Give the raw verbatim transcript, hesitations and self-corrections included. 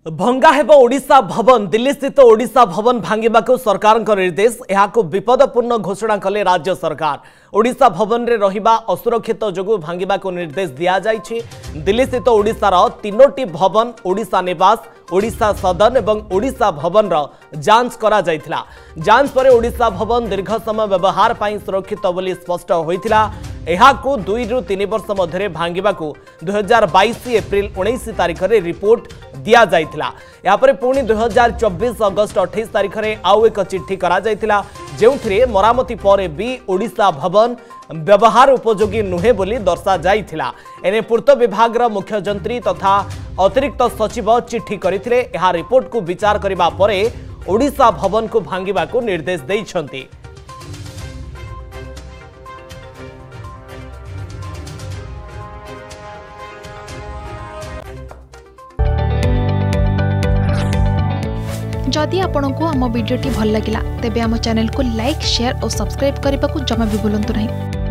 भंगा हेब ओडिशा भवन। दिल्ली स्थित ओडिशा भवन भांगा सरकार निर्देश। यह विपदपूर्ण घोषणा कले राज्य सरकार। ओडिशा भवन रे रहिबा असुरक्षित जोगु भांगा निर्देश दिया जाइछि। दिल्ली स्थित ओडिशार तीनोटी भवन ओडिशा निवास, ओडिशा सदन एवं ओडिशा भवन रो जांच करा जाइथिला। जांच पर ओडिशा भवन दीर्घ समय व्यवहार पाई सुरक्षित बोली स्पष्ट होइथिला। एहाकु दुई रु तीन वर्ष मध्य भांगाकू दुई हजार बैश एप्रिल उन्नीस तारीख में रिपोर्ट दिया जाइथिला। यापर पुणी दुई हजार चौबीस अगस्त अठाईस तारीख में आउ एक चिट्ठी करा जाइथिला, जेउथिरे मरामती पर भी ओडिशा भवन व्यवहार उपयोगी नुहे बोली दर्शा जाइथिला। एने पूर्त विभाग मुख्य जंत्री तथा अतिरिक्त सचिव चिट्ठी करथिले। एहा रिपोर्ट को विचार करिबा परे ओडिशा भवन को भांगिबाकू निर्देश दैछंती। जदि आपंक आम भिडी भल लगा तेब आम चैनल को लाइक, शेयर और सब्सक्राइब करने को जमा भी भूलु नहीं।